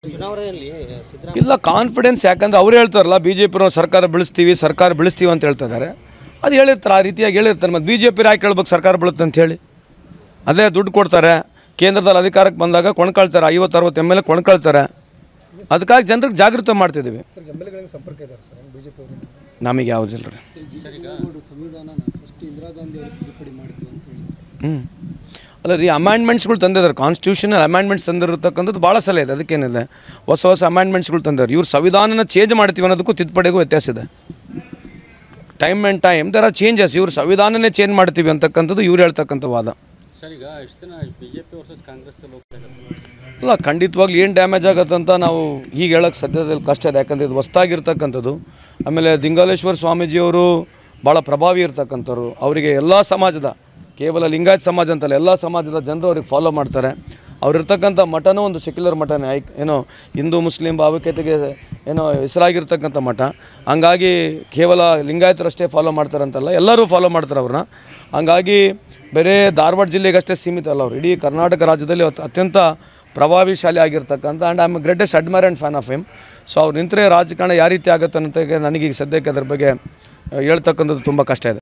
ಚುನಾವಣೆಯಲ್ಲಿ ಇಲ್ಲ ಕಾನ್ಫಿಡೆನ್ಸ್, ಯಾಕಂದರೆ ಅವ್ರು ಹೇಳ್ತಾರಲ್ಲ ಬಿ ಜೆ ಪಿನ ಸರ್ಕಾರ ಬೆಳೆಸ್ತೀವಿ ಅಂತ ಹೇಳ್ತಾ ಇದ್ದಾರೆ. ಅದು ಹೇಳಿರ್ತಾರೆ, ಆ ರೀತಿಯಾಗಿ ಹೇಳಿರ್ತಾರೆ. ಮತ್ತು ಬಿ ಜೆ ಪಿ ಯಾಕೆ ಹೇಳ್ಬೇಕು ಸರ್ಕಾರ ಬೀಳುತ್ತೆ ಅಂತ ಹೇಳಿ? ಅದೇ ದುಡ್ಡು ಕೊಡ್ತಾರೆ, ಕೇಂದ್ರದಲ್ಲಿ ಅಧಿಕಾರಕ್ಕೆ ಬಂದಾಗ ಕೊಂಡ್ಕೊಳ್ತಾರೆ, 50-60 MLA ಕೊಂಡ್ಕೊಳ್ತಾರೆ. ಅದಕ್ಕಾಗಿ ಜನರಿಗೆ ಜಾಗೃತ ಮಾಡ್ತಿದ್ದೀವಿ. ನಮಗೆ ಯಾವುದಿಲ್ಲ ರೀ. ಅಲ್ಲ ರೀ, ಅಮೆಂಡ್ಮೆಂಟ್ಸ್ಗಳು ತಂದಿದ್ದಾರೆ, ಕಾನ್ಸ್ಟಿಟ್ಯೂಷನಲ್ ಅಮೆಂಡ್ಮೆಂಟ್ಸ್ ತಂದಿರತಕ್ಕಂಥದ್ದು ಭಾಳ ಸಲ ಇದೆ. ಅದಕ್ಕೇನಿದೆ, ಹೊಸ ಅಮೆಂಡ್ಮೆಂಟ್ಸ್ಗಳು ತಂದಿದ್ದಾರೆ. ಇವ್ರು ಸಂವಿಧಾನನ ಚೇಂಜ್ ಮಾಡ್ತೀವಿ ಅನ್ನೋದಕ್ಕೂ ತಿದ್ದುಪಡಿಗೂ ವ್ಯತ್ಯಾಸ ಇದೆ. Time and time there are changes. ಇವರು ಸಂವಿಧಾನನೇ ಚೇಂಜ್ ಮಾಡ್ತೀವಿ ಅಂತಕ್ಕಂಥದ್ದು ಇವ್ರು ಹೇಳ್ತಕ್ಕಂಥ ವಾದ. ಅಲ್ಲ, ಖಂಡಿತವಾಗ್ಲೂ ಏನು ಡ್ಯಾಮೇಜ್ ಆಗುತ್ತಂತ ನಾವು ಈಗ ಹೇಳೋಕ್ಕೆ ಸದ್ಯದಲ್ಲಿ ಕಷ್ಟ ಇದೆ. ಯಾಕಂದರೆ ಇದು ಹೊಸದಾಗಿರ್ತಕ್ಕಂಥದ್ದು. ಆಮೇಲೆ ದಿಂಗಾಲೇಶ್ವರ ಸ್ವಾಮೀಜಿಯವರು ಭಾಳ ಪ್ರಭಾವಿ ಇರ್ತಕ್ಕಂಥವ್ರು. ಅವರಿಗೆ ಎಲ್ಲ ಸಮಾಜದ, ಕೇವಲ ಲಿಂಗಾಯತ್ ಸಮಾಜ ಅಂತಲ್ಲ, ಎಲ್ಲ ಸಮಾಜದ ಜನರು ಅವ್ರಿಗೆ ಫಾಲೋ ಮಾಡ್ತಾರೆ. ಅವ್ರಿರ್ತಕ್ಕಂಥ ಮಠನೂ ಒಂದು ಸೆಕ್ಯುಲರ್ ಮಠನೇ, ಏನೋ ಹಿಂದೂ ಮುಸ್ಲಿಂ ಭಾವೈಕ್ಯತೆಗೆ ಏನೋ ಹೆಸರಾಗಿರ್ತಕ್ಕಂಥ ಮಠ. ಹಂಗಾಗಿ ಕೇವಲ ಲಿಂಗಾಯತರಷ್ಟೇ ಫಾಲೋ ಮಾಡ್ತಾರಂತಲ್ಲ, ಎಲ್ಲರೂ ಫಾಲೋ ಮಾಡ್ತಾರೆ ಅವ್ರನ್ನ. ಹಂಗಾಗಿ ಬೇರೆ ಧಾರವಾಡ ಜಿಲ್ಲೆಗಷ್ಟೇ ಸೀಮಿತ ಅಲ್ಲ, ಅವರು ಇಡೀ ಕರ್ನಾಟಕ ರಾಜ್ಯದಲ್ಲಿ ಅತ್ಯಂತ ಪ್ರಭಾವಿಶಾಲಿ ಆಗಿರ್ತಕ್ಕಂಥ. And I am greatest admire and fan of him. So ಅವ್ರು ನಿಂತರೆ ರಾಜಕಾರಣ ಯಾವ ರೀತಿ ಆಗುತ್ತೆ ಅಂತ ನನಗೀಗ ಸದ್ಯಕ್ಕೆ ಅದ್ರ ಬಗ್ಗೆ ಹೇಳ್ತಕ್ಕಂಥದ್ದು ತುಂಬ ಕಷ್ಟ ಇದೆ.